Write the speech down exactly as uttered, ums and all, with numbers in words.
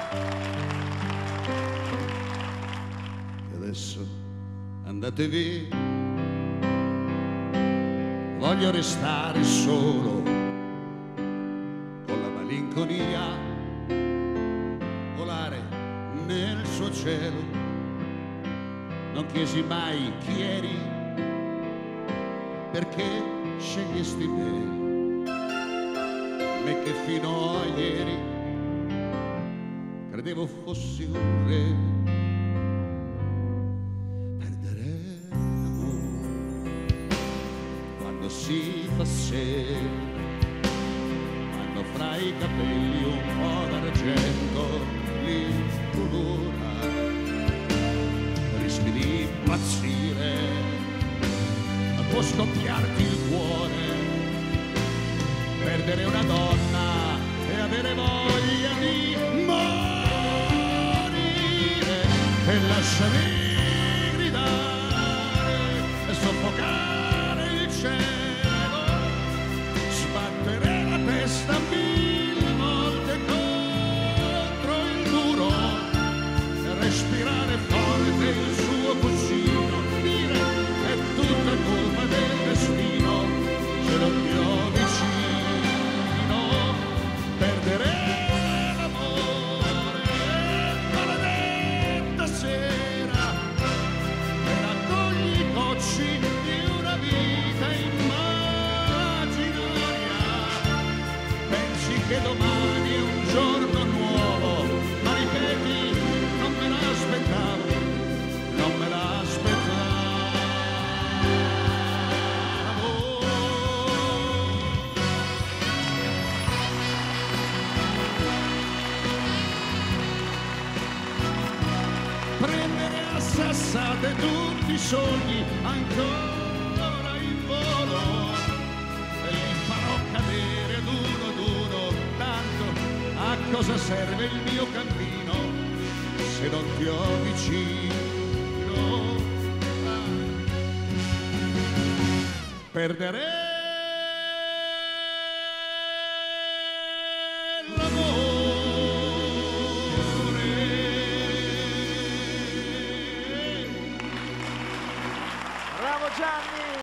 E adesso andate via, voglio restare solo con la malinconia, volare nel suo cielo. Non chiesi mai chi eri, perché scegliesti me, me che fino a ieri credevo fossi un re. Perdere l'amore quando si fa sera, quando fra i capelli un po' d'argento li colora, rischi di impazzire, può scoppiarti il cuore, perdere una donna e avere voglia di morire, e lasciami gridare e soffocare il cielo, sbattere la testa mille volte contro il muro, respirare forte il suo cuscino, dire è tutta colpa del destino, se non ti ho vicino. Perdere l'amore, maledetta sera, e raccogli i cocci di una vita immaginaria. Pensi che domani è un giorno nuovo, ma ripeti non me l'aspettavo, non me l'aspettavo. Prendere a sassate tutti i sogni ancora in volo, e li farò cadere ad uno ad uno, tanto a cosa serve il mio cammino se non ti ho vicino. Perdere l'amore. Bravo Gianni!